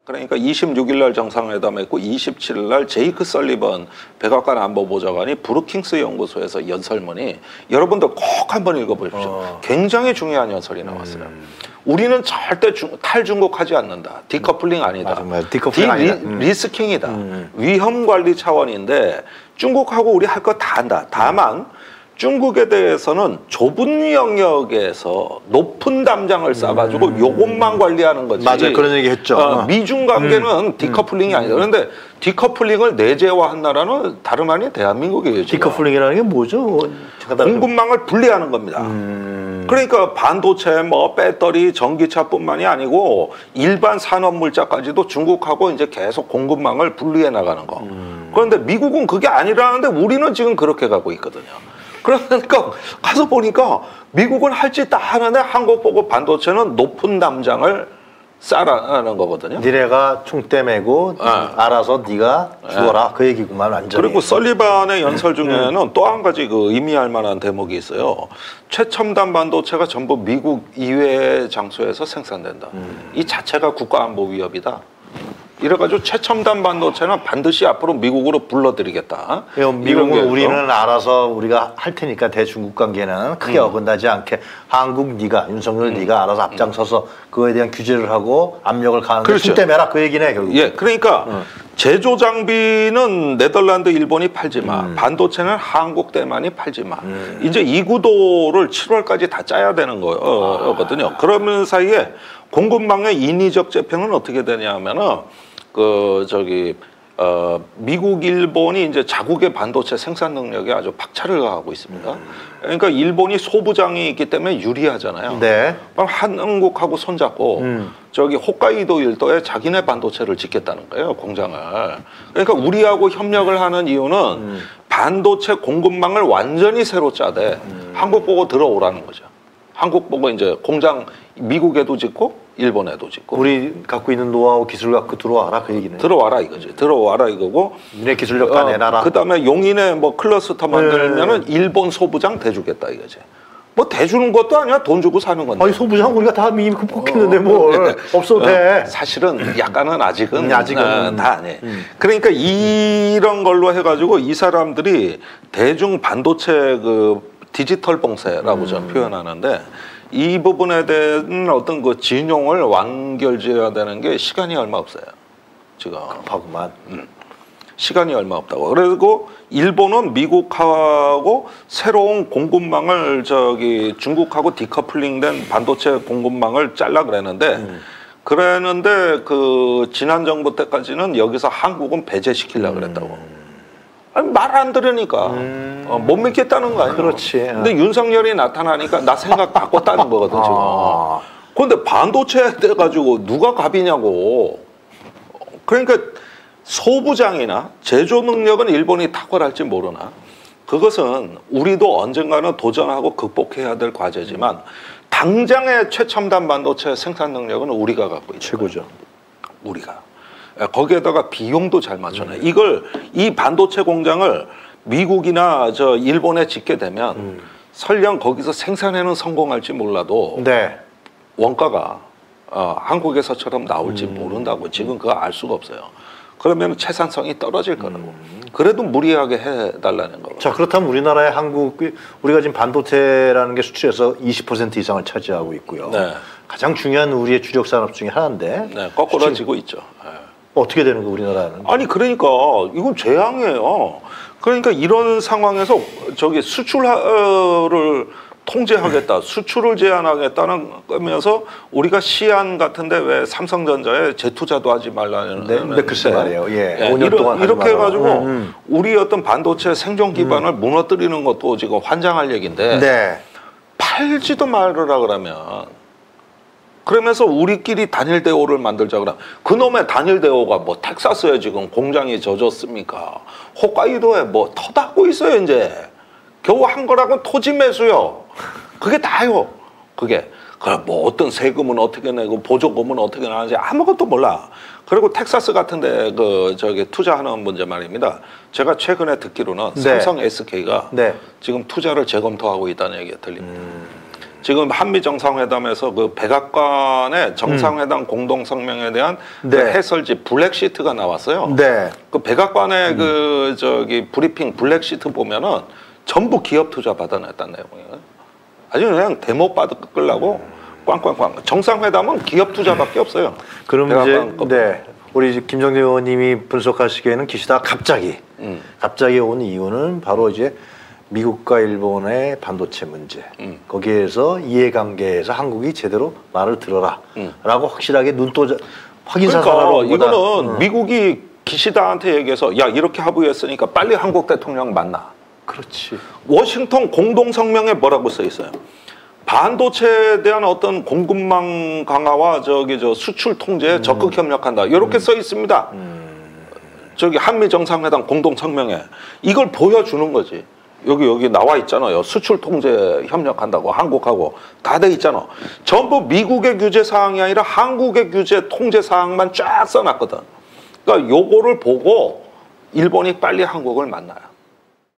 그러니까 26일 날 정상회담했고 27일 날 제이크 설리번 백악관 안보보좌관이 브루킹스 연구소에서 연설문이 여러분들 꼭 한번 읽어보십시오. 굉장히 중요한 연설이 나왔어요. 우리는 절대 탈중국하지 않는다. 디커플링 아니다. 디커플링 아니다. 리스킹이다. 위험 관리 차원인데 중국하고 우리 할 거 다 한다. 다만 중국에 대해서는 좁은 영역에서 높은 담장을 쌓아가지고 요것만 관리하는 거지. 맞아요. 그런 얘기 했죠. 미중 관계는 디커플링이 아니다. 그런데 디커플링을 내재화한 나라는 다름 아닌 대한민국이에요. 지금. 디커플링이라는 게 뭐죠? 공급망을 분리하는 겁니다. 그러니까 반도체, 뭐 배터리, 전기차뿐만이 아니고 일반 산업 물자까지도 중국하고 이제 계속 공급망을 분리해 나가는 거. 그런데 미국은 그게 아니라는데 우리는 지금 그렇게 가고 있거든요. 그러니까 가서 보니까 미국은 할 짓 다 하는데 한국 보고 반도체는 높은 담장을 쌓아라는 거거든요. 니네가 총대 메고 알아서 네가 죽어라 그 얘기구만 완전히. 그리고 설리반의 연설 중에는 또 한 가지 그 의미할 만한 대목이 있어요. 최첨단 반도체가 전부 미국 이외의 장소에서 생산된다. 이 자체가 국가안보 위협이다. 이래가지고 최첨단 반도체는 반드시 앞으로 미국으로 불러들이겠다. 미국은 우리는 알아서 우리가 할 테니까 대중국 관계는 크게 어긋나지 않게 한국 네가 윤석열 네가 알아서 앞장서서 그거에 대한 규제를 하고 압력을 가하는데 그렇죠. 손대매라 그 얘기네 결국. 예, 그러니까 제조 장비는 네덜란드, 일본이 팔지만 반도체는 한국대만이 팔지만 이제 이 구도를 7월까지 다 짜야 되는 거거든요. 그러는 사이에 공급망의 인위적 재편은 어떻게 되냐면은 미국, 일본이 이제 자국의 반도체 생산 능력에 아주 박차를 가하고 있습니다. 그러니까 일본이 소부장이 있기 때문에 유리하잖아요. 네. 한국하고 손잡고 저기 홋카이도 일도에 자기네 반도체를 짓겠다는 거예요, 공장을. 그러니까 우리하고 협력을 하는 이유는 반도체 공급망을 완전히 새로 짜되 한국 보고 들어오라는 거죠. 한국 보고 이제 공장 미국에도 짓고 일본에도 짓고 우리 갖고 있는 노하우 기술 갖고 들어와라 그 얘기네. 들어와라 이거지. 들어와라 이거고. 니네 기술력 다 내놔라. 그다음에 용인에 뭐 클러스터 만들면은 일본 소부장 대주겠다 이거지. 뭐 대주는 것도 아니야. 돈 주고 사는 건데. 아니 소부장 우리가 다 이미 극복했는데 뭘 없어도 돼. 사실은 약간은 아직은 다 아니에요. 그러니까 이런 걸로 해가지고 이 사람들이 대중 반도체 그 디지털 봉쇄라고 저는 표현하는데 이 부분에 대한 어떤 그 진용을 완결지어야 되는 게 시간이 얼마 없어요. 지금. 급하구만. 시간이 얼마 없다고. 그리고 일본은 미국하고 새로운 공급망을 중국하고 디커플링된 반도체 공급망을 잘라 그랬는데 그 지난 정부 때까지는 여기서 한국은 배제시키려고 그랬다고. 아니, 말 안 들으니까 못 믿겠다는 거 아니에요. 그렇지. 근데 윤석열이 나타나니까 나 생각 바꿨다는 거거든 지금. 그런데 반도체 돼가지고 누가 갑이냐고. 그러니까 소부장이나 제조 능력은 일본이 탁월할지 모르나 그것은 우리도 언젠가는 도전하고 극복해야 될 과제지만 당장의 최첨단 반도체 생산 능력은 우리가 갖고 있는 최고죠. 우리가. 거기에다가 비용도 잘 맞춰놔요. 이 반도체 공장을 미국이나 일본에 짓게 되면 설령 거기서 생산에는 성공할지 몰라도 네. 원가가 한국에서처럼 나올지 모른다고 지금 그거 알 수가 없어요. 그러면 채산성이 떨어질 거라고. 그래도 무리하게 해달라는 거고. 자, 그렇다면 우리나라의 우리가 지금 반도체라는 게 수출에서 20% 이상을 차지하고 있고요. 네. 가장 중요한 우리의 주력 산업 중에 하나인데. 네, 거꾸로지고 있죠. 네. 어떻게 되는 거 우리나라는? 아니 그러니까 이건 재앙이에요. 그러니까 이런 상황에서 수출을 통제하겠다, 수출을 제한하겠다는 거면서 우리가 시안 같은데 왜 삼성전자에 재투자도 하지 말라는 네, 글쎄 말이에요. 예, 5년 동안 이렇게 해가지고 우리 어떤 반도체 생존 기반을 무너뜨리는 것도 지금 환장할 얘기인데 네. 팔지도 말으라 그러면서 우리끼리 단일 대오를 만들자 그러면 그놈의 단일 대오가 뭐 텍사스에 지금 공장이 젖었습니까? 홋카이도에 뭐 터닫고 있어요 이제. 겨우 한 거라고 토지 매수요. 그게 다요. 그게. 뭐 어떤 세금은 어떻게 내고 보조금은 어떻게 나가는지 아무것도 몰라. 그리고 텍사스 같은데 투자하는 문제 말입니다. 제가 최근에 듣기로는 네. 삼성 SK가 네. 지금 투자를 재검토하고 있다는 얘기가 들립니다. 지금 한미 정상회담에서 그 백악관의 정상회담 공동 성명에 대한 그 네. 해설지 블랙시트가 나왔어요. 네. 그 백악관의 그 저기 브리핑 블랙시트 보면은 전부 기업 투자 받아냈다는 내용이에요. 아주 그냥 대못 받으려고 꽝꽝꽝. 정상회담은 기업 투자밖에 없어요. 그럼 이제 백악관 거. 네. 우리 김정재 의원님이 분석하시기에는 기시다가 갑자기 온 이유는 바로 이제 미국과 일본의 반도체 문제 거기에서 이해관계에서 한국이 제대로 말을 들어라라고 확실하게 확인사살하러 그러니까 이거는 미국이 기시다한테 얘기해서 야 이렇게 합의했으니까 빨리 한국 대통령 만나. 그렇지. 워싱턴 공동성명에 뭐라고 써 있어요? 반도체에 대한 어떤 공급망 강화와 수출 통제에 적극 협력한다. 이렇게 써 있습니다. 저기 한미 정상회담 공동 성명에 이걸 보여주는 거지. 여기 나와 있잖아요. 수출 통제 협력한다고 한국하고 다 돼 있잖아. 전부 미국의 규제 사항이 아니라 한국의 규제 통제 사항만 쫙 써놨거든. 그러니까 요거를 보고 일본이 빨리 한국을 만나요.